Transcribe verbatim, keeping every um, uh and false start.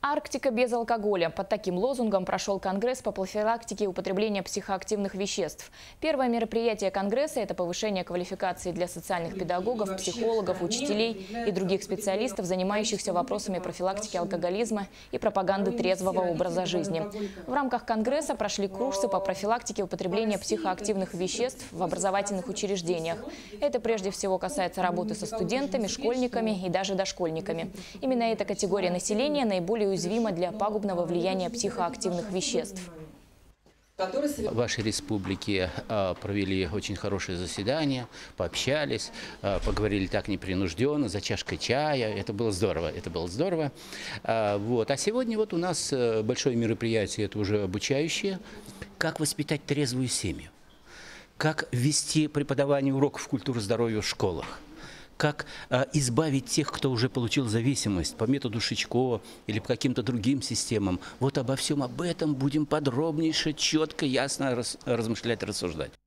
Арктика без алкоголя. Под таким лозунгом прошел Конгресс по профилактике употребления психоактивных веществ. Первое мероприятие Конгресса – это повышение квалификации для социальных педагогов, психологов, учителей и других специалистов, занимающихся вопросами профилактики алкоголизма и пропаганды трезвого образа жизни. В рамках Конгресса прошли курсы по профилактике употребления психоактивных веществ в образовательных учреждениях. Это прежде всего касается работы со студентами, школьниками и даже дошкольниками. Именно эта категория населения наиболее уязвима для пагубного влияния психоактивных веществ. В вашей республике провели очень хорошее заседание, пообщались, поговорили так непринужденно, за чашкой чая. Это было здорово, это было здорово. Вот. А сегодня вот у нас большое мероприятие, это уже обучающее. Как воспитать трезвую семью? Как вести преподавание уроков культуры здоровья в школах? Как э, избавить тех, кто уже получил зависимость по методу Шичко или по каким-то другим системам. Вот обо всем об этом будем подробнейше, четко, ясно раз, размышлять, рассуждать.